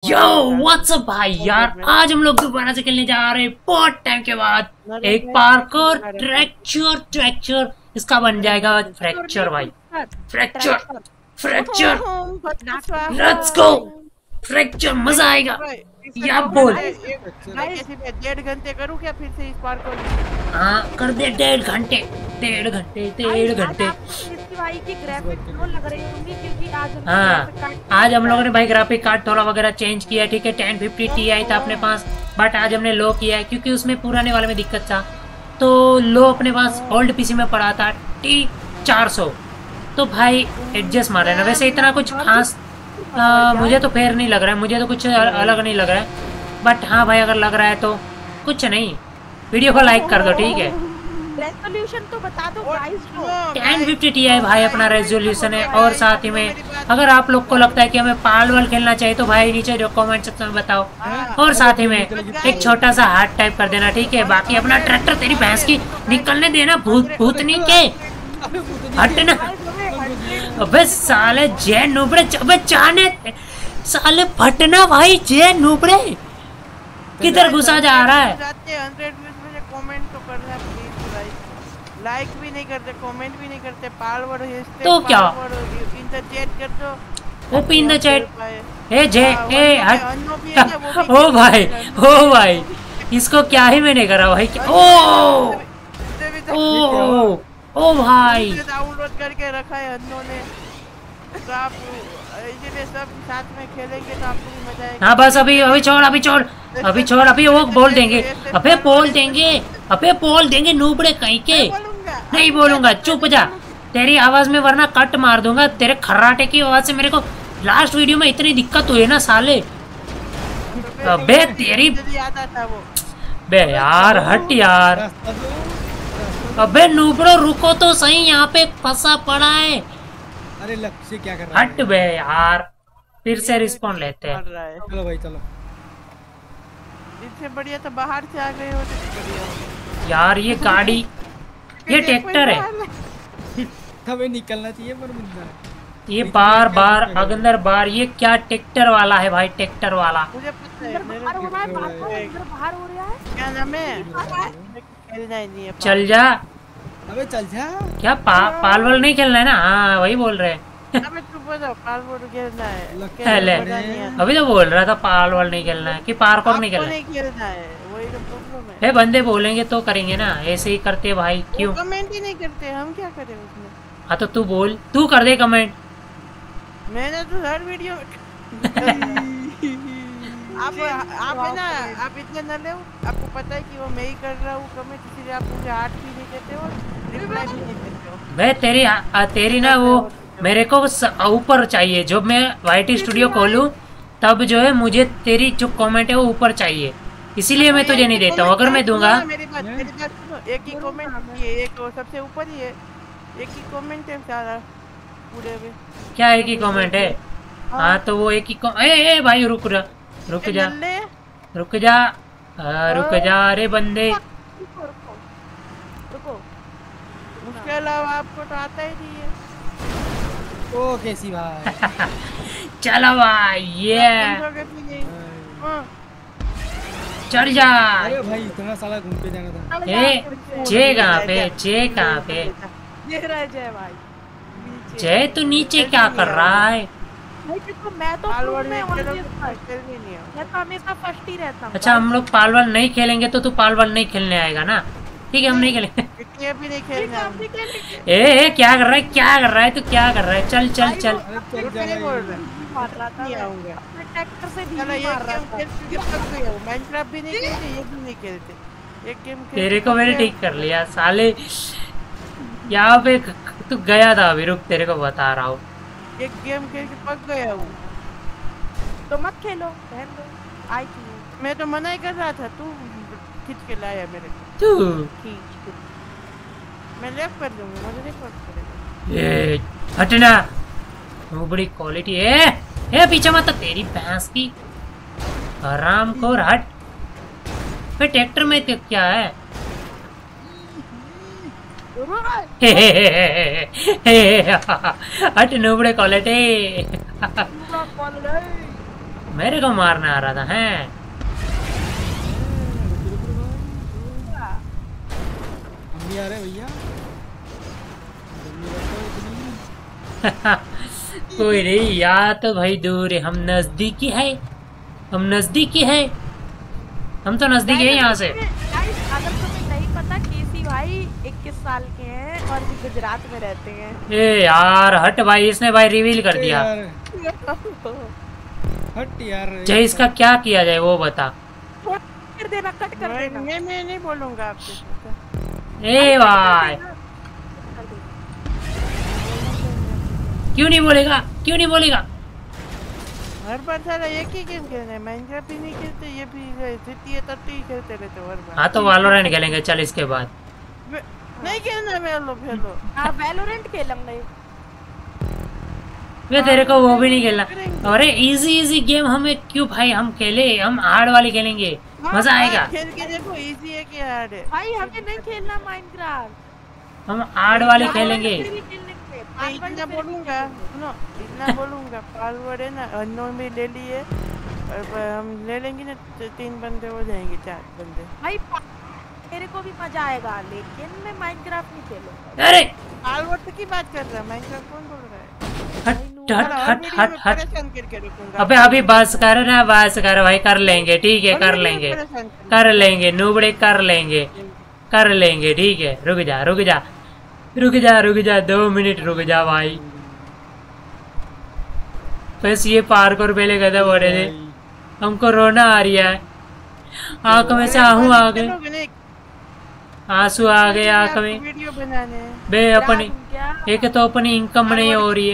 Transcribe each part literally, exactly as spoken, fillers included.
Yo what's up भाई यार, आज हम लोग दोबारा से खेलने जा रहे हैं बहुत टाइम के बाद एक पार्कोर ट्रैक्चर ट्रैक्चर इसका बन जाएगा फ्रैक्चर भाई, fracture fracture let's go fracture, मजा आएगा यार। बोल डेढ़ घंटे करूँ क्या फिर से इस पार्कोर? हाँ कर दे, डेढ़ घंटे डेढ़ घंटे डेढ़ घंटे हाँ आज हम लोगों ने भाई ग्राफिक कार्ड थोड़ा वगैरह चेंज किया है, ठीक है। टेन फिफ्टी टी आई था अपने पास, बट आज हमने लो किया है क्योंकि उसमें पुराने वाले में दिक्कत था, तो लो अपने पास ओल्ड पीसी में पड़ा था टी चार सौ, तो भाई एडजस्ट मार रहे ना। वैसे इतना कुछ खास आ, मुझे तो फेयर नहीं लग रहा है, मुझे तो कुछ अलग नहीं लग रहा है, बट हाँ भाई अगर लग रहा है तो कुछ नहीं, वीडियो को लाइक कर दो, ठीक है। रेजोल्यूशन तो बता दो गाइस को। टेन फिफ्टी टी आई भाई अपना रेजोल्यूशन है, और साथ ही में अगर आप लोग को लगता है कि हमें पाल वाल खेलना चाहिए तो भाई नीचे जो कमेंट सेक्शन में बताओ, और साथ ही में एक छोटा सा हार्ट टाइप कर देना, ठीक है। बाकी अपना ट्रैक्टर तेरी भैंस की निकलने देना, भूत भूतनी के हटना। अबे साले जय नुबड़े, अबे चाने साले फटना भाई, जय नुबड़े किधर घुसा जा रहा है। कमेंट तो करना प्लीज गाइस, लाइक भी नहीं करते, कमेंट भी नहीं करते, पालवर हेस्टे तो क्या इन द चैट कर दो, open in the chat. A J A hut, ओ भाई ओ भाई इसको क्या ही मैंने करा भाई, ओ ओ ओ भाई डाउनलोड करके रखा है अन्नों ने, तो आप इसलिए सब साथ में खेलेंगे तो आपको भी मजा आएगा। हाँ बस अभी अभी छोड़ अभी छोड़ अभी छोड़ अभी वो बोल देंगे, अबे बोल देंगे अबे बोल देंगे नूबड़े कहीं के। नहीं बोलूंगा, चुप जा, तेरी आवाज में वरना कट मार दूंगा, तेरे खर्राटे की आवाज से मेरे को लास्ट वीडियो में इतनी दिक्कत हुई ना साले। अबे तेरी बे यार हट यार, अबे नूबड़ो रुको तो सही, यहाँ पे फंसा पड़ा है। अरे लक्ष्य क्या कर रहा है? हट बे यार, फिर से रिस्पॉन्ड लेते हैं। चलो भाई चलो, इससे बढ़िया तो बाहर से आ गए हो तो बढ़िया यार। ये गाड़ी ये ट्रैक्टर है, हमें निकलना चाहिए पर मुद्दा ये बार बार अंदर बार, ये क्या ट्रैक्टर वाला है भाई, ट्रैक्टर वाला। मुझे पता है बाहर हो रहा है, बाहर हो रहा है, क्या नाम है, खेलना ही नहीं है। चल जा, अबे चल जा। क्या पा, पालवल नहीं खेलना है ना? हाँ वही बोल रहे हैं। अबे चुप हो जाओ, पालवल खेलना है। ले, अभी तो बोल रहा था पालवल नहीं खेलना है कि पार्कोर नहीं खेलना नहीं खेलना है, वही तो प्रॉब्लम है। बंदे बोलेंगे तो करेंगे ना, ऐसे ही करते भाई, क्यों कमेंट ही नहीं करते, हम क्या करें उसमें। हाँ तो तू बोल, तू कर दे कमेंट। मैंने तो हर वीडियो आप आप है ना, आप इतने न ले, आपको पता है कि वो मैं ही कर रहा हूँ कमेंट, इसलिए आप मुझे हार्ट भी नहीं देते हो, रिप्लाई भी नहीं देते हो। भाई तेरी आ, तेरी ना वो मेरे को ऊपर चाहिए, जब मैं वाईटी स्टूडियो खोलूँ तब जो है मुझे तेरी जो कमेंट है वो ऊपर चाहिए, इसीलिए मैं तुझे नहीं देता हूँ। अगर मैं दूंगा, मेरी बात मेरी बात सुनो, एक ही कमेंट है, एक सबसे ऊपर ही है, एक ही कमेंट है सारा पूरे में। क्या एक ही कमेंट है? हाँ तो वो एक ही ए, ए भाई रुक जा रुक जा रुक जा आ, रुक जा, अरे बंदे रुको, उसके अलावा आपको तो आता ही नहीं है। ओ कैसी भाई चलो भाई ये चढ़ जा। अरे भाई इतना साला घूम के जाना था। ए जे कहाँ पे, जे कहाँ पे, जय भाई जय तू नीचे क्या कर रहा है? तो मैं तो मैं तो हमेशा फर्स्ट ही रहता हूँ। अच्छा हम लोग पालवल नहीं खेलेंगे तो तू पालवल नहीं खेलने आएगा ना, ठीक है हम नहीं खेलेंगे। भी नहीं खेलना। ए, ए क्या कर रहा है, क्या कर रहा है तू, क्या कर रहा है? चल चल चल माइनक्राफ्ट भी नहीं खेलते, ये भी नहीं खेलते, एक गेम तेरे को मैंने ठीक कर लिया साले, यहाँ पे तू गया था अभी, रुक तेरे को बता रहा हूँ। एक गेम खेल के पक गया हूँ, तो मत खेलो, रहने दो, आई थी मैं तो मना ही कर रहा था, तू खींच के लाया मेरे को। तू खींच मैं लेफ्ट कर दूंगा, मुझे नहीं फर्क करेगा। ये हटना, वो बड़ी क्वालिटी है। ए पीछे मत, तेरी भैंस की आराम को हट। फिर ट्रैक्टर में तो क्या है? हट नुबड़े क्वालिटी। मेरे को मारने आ रहा था हैं। हम भी आ रहे भैया। कोई नहीं, या तो भाई दूर है, हम नजदीकी है, हम नजदीकी है, हम तो नजदीक है यहाँ से। अगर तुम्हें नहीं पता, केसी भाई इक्कीस साल के हैं और भी गुजरात में रहते हैं। ए यार हट भाई, इसने भाई रिवील कर दिया। हट यार। जय इसका क्या किया जाए वो बता। कर देना, कट कर देना। मैं मैं नहीं बोलूंगा आपसे। ए भाई क्यों नहीं बोलेगा, क्यों नहीं बोलेगा? हर बार सारा एक ही गेम खेलना है, माइनक्राफ्ट ही नहीं खेलते, ये भी सिटी है तब ही खेलते रहते हर बार। हाँ तो वैलोरेंट खेलेंगे चल इसके बाद। नहीं खेलना वेलो वेलो। हाँ वैलोरेंट खेलेंगे। वे तेरे को वो भी नहीं खेलना। अरे इजी इजी गेम हमें क्यों भाई, हम खेले, हम हार्ड वाली खेलेंगे, मजा आएगा। खेल के देखो इजी है कि हार्ड है। भाई हमें नहीं खेलना माइनक्राफ्ट, हम हार्ड वाली खेलेंगे। मैं इतना बोलूंगा, सुनो इतना बोलूंगा, पालवर्ड है ना अननोन में ले लिए, हम ले लेंगे ना तीन बंदे हो जाएंगे, चार बंदे। भाई मेरे को भी मजा आएगा, लेकिन मैं माइनक्राफ्ट नहीं खेलूंगा। अरे पालवर्ड की बात कर रहा है, माइनक्राफ्ट कौन बोल रहा है? हट हट हट हट हट। अबे अभी बस कर ना, बस कर भाई, कर लेंगे ठीक है, कर लेंगे कर लेंगे नूबड़े, कर लेंगे कर लेंगे ठीक है। रुक जा रुक जा रुक जा रुक जा दो मिनट रुक जा भाई। बस ये पार्कोर पहले गधा बोल रहे थे, हमको रोना आ रही है, आंख में से आहू आ गए, आंसू आ गए आंख में। वीडियो बनाने बे अपनी एक तो अपनी इनकम नहीं हो रही है।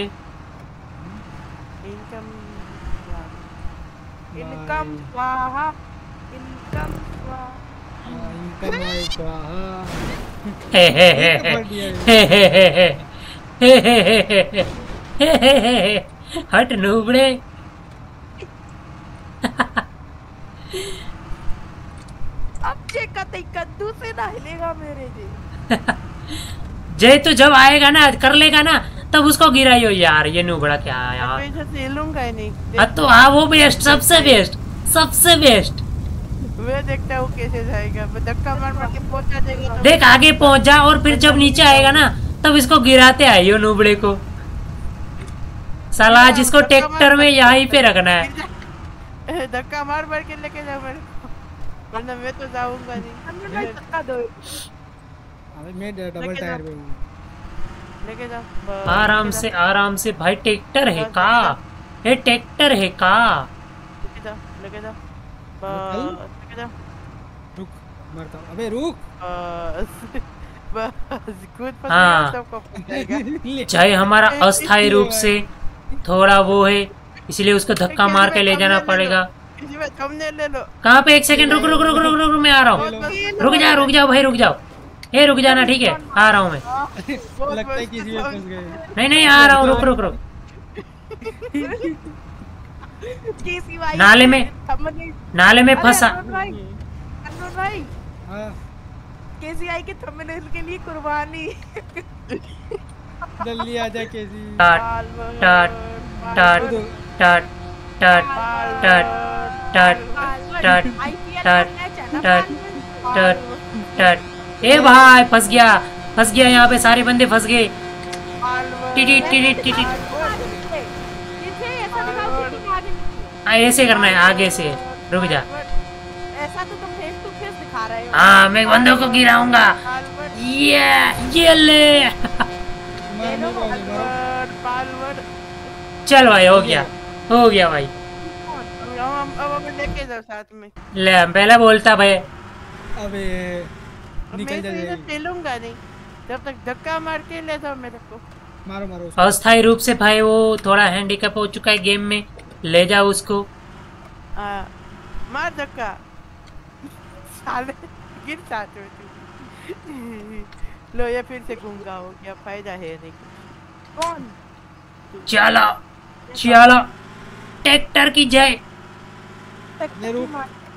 इनकम इनकम स्वाहा, इनकम स्वाहा। इनकम आए स्वाहा। हे हे हे हे हे हे हे हे हे हे हे हे। हट नूबड़े। अब जे कतई कद्दू से ना हिलेगा मेरे जी। जय तो जब आएगा ना, कर लेगा ना, तब उसको गिराइयो यार। ये नूबड़ा क्या है यार। पैसा से लूंगा ही नहीं। हाँ तो हाँ वो बेस्ट, सबसे बेस्ट सबसे बेस्ट। मैं देखता हूँ कैसे जाएगा, धक्का मार मार के पहुंचा देगा तो। देख आगे पहुंच जा, और फिर जब नीचे आएगा ना तब इसको गिराते आइयो नूबड़े को। साला जिसको ट्रैक्टर में यहीं पे रखना है। धक्का मार मार के लेके जाओ मेरे को, वरना मैं तो जाऊंगा नहीं। धक्का दो। अबे मैं डबल टायर पे हूँ। लेके जाओ आराम से आराम से भाई। ट्रैक्टर है का, ये ट्रैक्टर है का। लेके जाओ लेके जाओ बस, लेके जाओ। रुक मरता हूँ। अबे रुक। बस बस खुद फंस हाँ। गया, सबको फंस जाएगा। चाहे हमारा अस्थायी रूप से थोड़ा वो है, इसलिए उसको धक्का मार के ले जाना पड़ेगा। इसमें थंबनेल ले लो। कहाँ पे? एक सेकंड रुक रुक रुक रुक रुक रुक मैं आ रहा हूँ। रुक जा रुक जाओ भाई रुक जाओ। ए रुक जाना ठीक है, आ रहा हूँ मैं। लगता है किसी में फंस गए। नहीं नहीं आ रहा हूँ, रुक रुक रुक। केसी भाई नाले में नाले में फंसा। अरुण भाई, अरुण भाई हाँ केसी आई के थंबनेल के लिए कुर्बानी। जल्दी आ जा केसी। टाट टाट टाट टाट टाट टाट टाट टाट टाट टाट टाट टाट। ए भाई फंस गया फंस गया, यहाँ पे सारे बंदे फंस गए। टिटी टिटी टिटी। ऐसे करना है आगे से, रुक जा। ऐसा तो तुम फेस टू फेस दिखा रहे हो। हाँ मैं बंदों को गिराऊंगा। ये ये ले। चल भाई हो गया हो गया भाई। अब अब लेके जाओ साथ में। ले पहले बोलता भाई। अबे निकल जा। मैं चलूंगा नहीं जब तक धक्का मार के ले जाओ मेरे को। मारो मारो उसको। अस्थायी रूप से भाई वो थोड़ा हैंडीकैप हो चुका है गेम में, ले जाओ उसको। आ, मार धक्का साले गिर जाते हो। लो ये फिर से गूंगा हो गया, फायदा है नहीं। कौन? चलो चलो ट्रैक्टर की जय। ले रुक।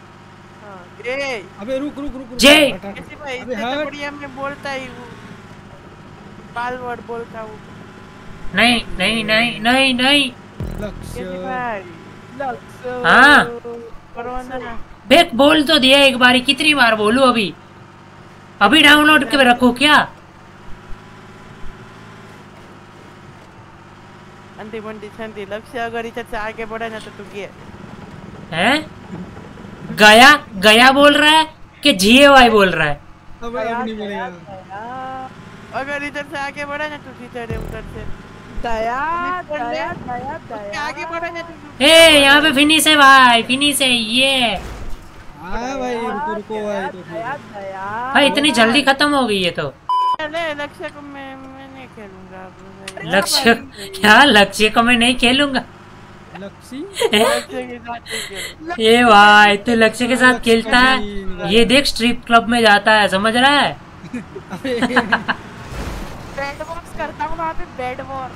ए अबे रुक रुक रुक। जय। कैसे भाई इतना बढ़िया मैं बोलता ही हूँ, पालवर्ड बोलता हूँ। नहीं नहीं नहीं नहीं नहीं। लक्ष्य। कैसे भाई हाँ कोरोना बेक बोल तो दिया एक बारी, कितनी बार बोलूं अभी अभी डाउनलोड के रखो क्या? अंति बंटी संति लक्ष्य अगर इधर से आगे बढ़ा ना तो तू गे हैं? गया गया बोल रहा है कि जिए वाई बोल रहा है? अब अब नहीं बोलेगा। अगर इधर से आगे बढ़ा ना तो सीधे रे उधर से दया दया दया दया आगे बढ़ा ना तो ए यहाँ पे फिनिश है भाई, फिनिश है ये। हाँ भाई रुको रुको भाई तो दया दया भाई इतनी जल्दी खत्म हो गई है तो। ले लक्ष्य को मैं मैं नहीं खेलूंगा अब भाई। लक्ष्य क्या? लक्ष्य को मैं नहीं खेलूंगा। लक्ष्य लक्ष्य के साथ नहीं खेलूंगा। ये भाई तू लक्ष्य के साथ खेलता है? ये देख स्ट्रिप क्लब में जाता है, समझ रहा है? बेड बॉक्स करता हूँ वहाँ पे, बेड वॉर।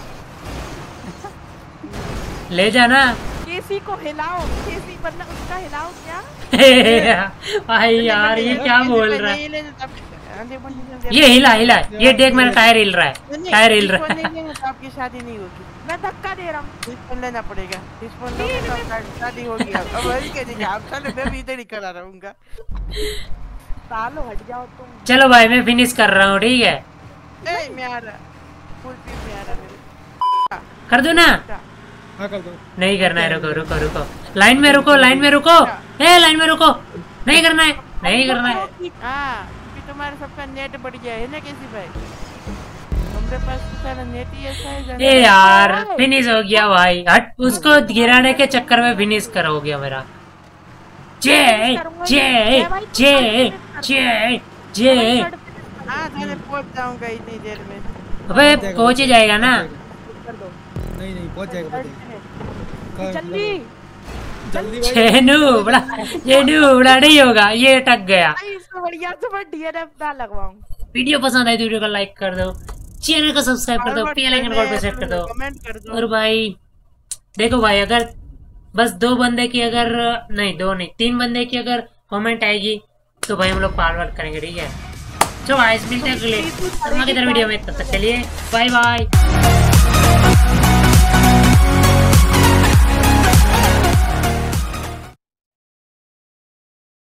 ले जाना केसी को हिलाओ, केसी मतलब उसका हिलाओ क्या? भाई यार ये क्या बोल रहा है? है ये हिला हिला, ये देख मेरा टायर हिल रहा है, टायर हिल रहा है। आपकी शादी नहीं होगी, मैं धक्का दे रहा हूँ। डिस्पोन लेना पड़ेगा। डिस्पोन लोगे तो आपका शादी होगी। अब अब वही कह दीजिए आप चलो, मैं भी इधर ही करा रहूंगा। सालो हट जाओ तुम। चलो भाई मैं फिनिश कर रहा हूँ, ठीक है? ए मैं आ रहा, फुल टीम में आ रहा मेरे। कर दो ना? हाँ कर दो। नहीं करना है, रुको रुको रुको, लाइन में रुको, लाइन में रुको, ए लाइन में रुको, नहीं करना है, नहीं करना है। हाँ क्योंकि तुम्हारा सबका नेट बढ़ गया है ना कैसी भाई, हमारे पास तो सारा नेट ही ऐसा है। ए यार फिनिश हो गया भाई, हट, उसको गिराने के चक्कर में फिनिश कर हो गया मेरा। जय जय जय जय जय। हाँ मैं पहुंच जाऊंगा इतनी देर में। अबे पहुंच ही जाएगा ना? कर दो नहीं नहीं पहुंच जाएगा पहुंच जाएगा। कर- जल्दी जल्दी भाई। चेनू बड़ा, चेनू बड़ा नहीं होगा, ये अटक गया। भाई इसको बढ़िया से मैं डीएनएफ ना लगवाऊं। वीडियो पसंद आई तो वीडियो को लाइक कर दो, चैनल को सब्सक्राइब कर दो, बेल आइकन कॉल पे सेट कर दो। कमेंट कर दो। और भाई देखो भाई, अगर बस दो बंदे की, अगर नहीं दो नहीं तीन बंदे की अगर कमेंट आएगी तो भाई हम लोग फॉरवर्ड करेंगे, ठीक है? चलो गाइस मिलते हैं अगले धमाकेदार वीडियो में, तब तक के लिए बाय बाय।